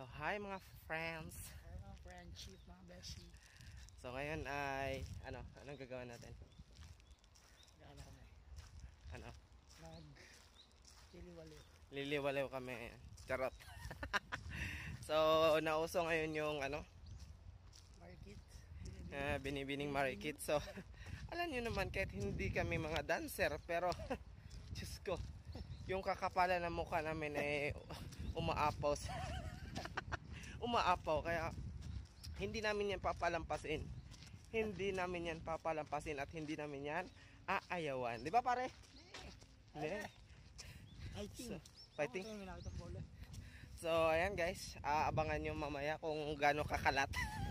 So, hi mga friends. Hi mga friendship, mga beshi. So, ngayon ay, anong gagawin natin? Gala kami. Ano? Liliwaliw. Liliwaliw kami. Charot. So, nauso ngayon yung, Marikit. binibining marikit. So, alam nyo naman, kahit hindi kami mga dancer, pero, Diyos ko, yung kakapalan ng mukha namin ay umaapaw. Umaapaw, kaya hindi namin yan papalampasin. Hindi namin yan papalampasin at hindi namin yan aayawan. Di ba pare? Hindi. Fighting. Fighting. Bola. So, ayan guys, abangan nyo mamaya kung gaano kakalat.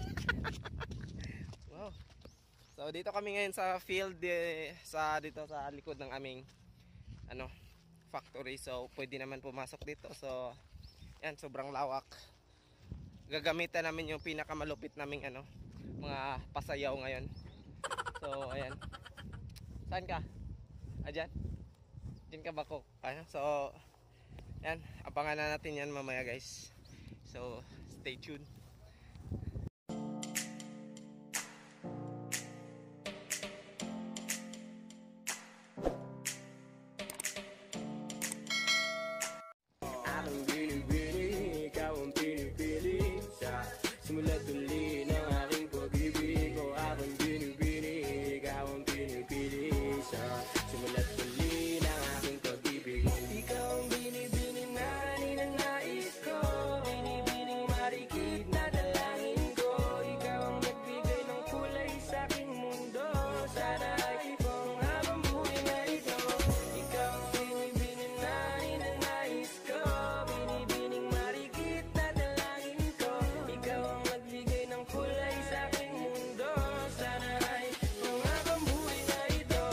Wow. So, dito kami ngayon sa field, dito sa likod ng aming factory. So, pwede naman pumasok dito. So, yan, sobrang lawak. Gagamitan namin yung pinakamalupit naming mga pasayaw ngayon. So, ayan. Saan ka? Diyan? Diyan ka ba ko? So, yan, abangan na natin yan mamaya guys. So, stay tuned. Simula't uli ng aking pag-ibig o aking binibini, ikaw ang pinipili sa simula't uli ng aking pag-ibig. Ikaw ang binibini na ninanais ko, binibining marikit na dalangin ko. Ikaw ang nagbigay ng kulay sa aking mundo, sana ay kung habang buhay na ito. Ikaw ang binibini na ninanais ko, binibining marikit na dalangin ko. Ikaw ang nagbigay ng kulay sa aking mundo, sana ay kung habang buhay na ito.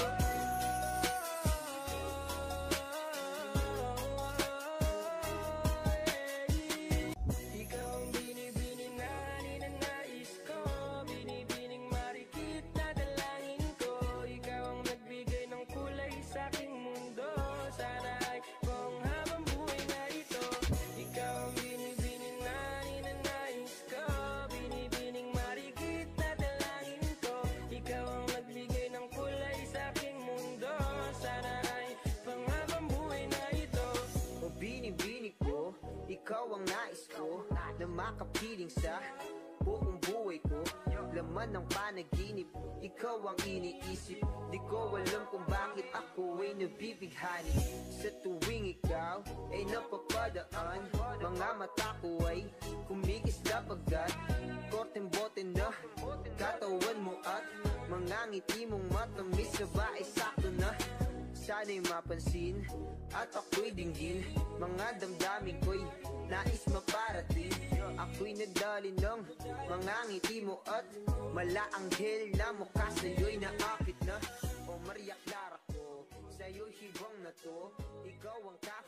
Ikaw ang binibini na ninanais ko, binibining marikit na dalangin ko. Ikaw ang nagbigay ng kulay sa aking mundo, sana ay kung habang buhay na ito. Ikaw ang binibini na ninanais ko, binibining marikit na dalangin ko. Ikaw ang nagbigay ng kulay sa aking mundo, sana ay pang habang buhay na ito. O binibini ko, ikaw ang nais ko, na makapiling sa buong buhay ko. Laman ng panaginip, ikaw ang iniisip. Di ko alam kung bakit ako ay nabibighani. Sa tuwing ikaw ay napapadaan, mga mata ko ay kumikisla pagkat korteng bote na katawan mo at mga ngiti mong matamis na ba ay sakto na. Sana'y mapansin at ako'y dinggin, mga damdamin ko'y nais maparating. Ako'y nadali ng mga ngiti mo at malaanghel na mukha sa'yo'y naakit na. O Maria Clara ko, sa'yo'y hibang na to, ikaw ang